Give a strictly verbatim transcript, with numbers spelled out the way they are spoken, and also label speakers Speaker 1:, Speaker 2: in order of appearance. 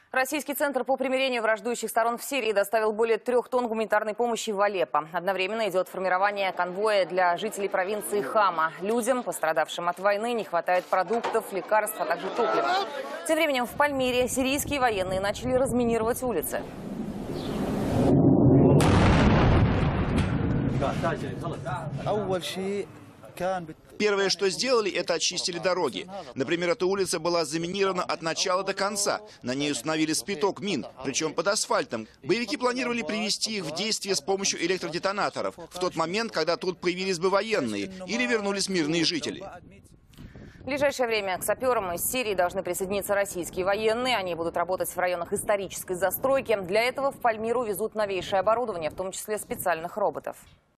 Speaker 1: Российский центр по примирению враждующих сторон в Сирии доставил более трех тонн гуманитарной помощи в Алеппо. Одновременно идет формирование конвоя для жителей провинции Хама. Людям, пострадавшим от войны, не хватает продуктов, лекарств, а также топлива. Тем временем в Пальмире сирийские военные начали разминировать улицы.
Speaker 2: Первое, что сделали, это очистили дороги. Например, эта улица была заминирована от начала до конца. На ней установили спиток мин, причем под асфальтом. Боевики планировали привести их в действие с помощью электродетонаторов в тот момент, когда тут появились бы военные или вернулись мирные жители.
Speaker 1: В ближайшее время к саперам из Сирии должны присоединиться российские военные. Они будут работать в районах исторической застройки. Для этого в Пальмиру везут новейшее оборудование, в том числе специальных роботов.